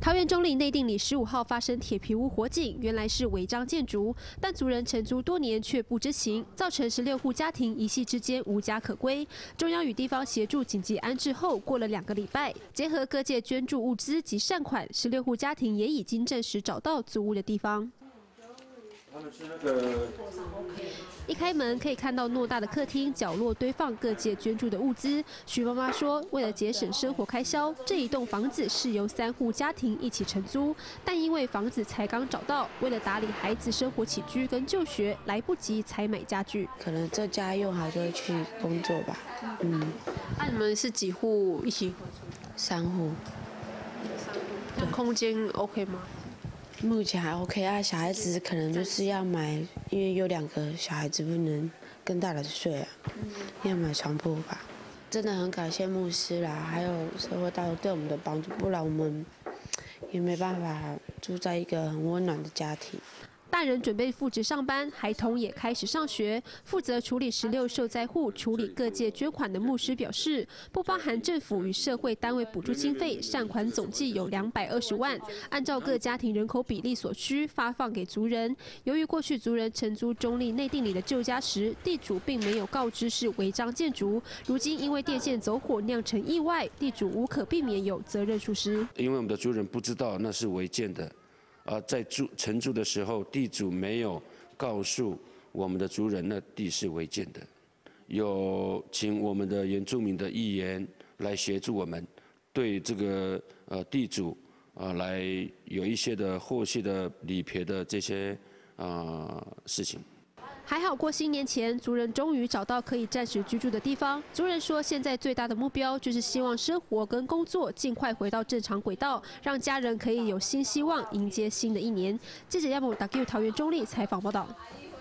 桃园中坜内定里15号发生铁皮屋火警，原来是违章建筑，但族人承租多年却不知情，造成16户家庭一夕之间无家可归。中央与地方协助紧急安置后，过了2个礼拜，结合各界捐助物资及善款，16户家庭也已经证实找到租屋的地方。 他们是那个。 一开门可以看到偌大的客厅，角落堆放各界捐助的物资。徐妈妈说，为了节省生活开销，这一栋房子是由3户家庭一起承租，但因为房子才刚找到，为了打理孩子生活起居跟就学，来不及才买家具。 可能这家用好就会去工作吧。 那你们是几户一起 ？3户。 那空间 OK 吗？ 目前还 OK 啊，小孩子可能就是要买，因为有2个小孩子不能跟大人睡啊，要买床铺吧。真的很感谢牧师啦，还有社会大众对我们的帮助，不然我们也没办法住在一个很温暖的家庭。 大人准备复职上班，孩童也开始上学。负责处理16受灾户、处理各界捐款的牧师表示，不包含政府与社会单位补助经费，善款总计有220万，按照各家庭人口比例所需发放给族人。由于过去族人承租中坜内定里的旧家时，地主并没有告知是违章建筑，如今因为电线走火酿成意外，地主无可避免有责任疏失。 因为我们的族人不知道那是违建的。 在承租的时候，地主没有告诉我们的族人那地是违建的，有请我们的原住民的议员来协助我们，对这个地主来有一些的后续的理赔的这些事情。 还好过新年前，族人终于找到可以暂时居住的地方。族人说，现在最大的目标就是希望生活跟工作尽快回到正常轨道，让家人可以有新希望，迎接新的一年。记者亚某打给桃园中坜采访报道。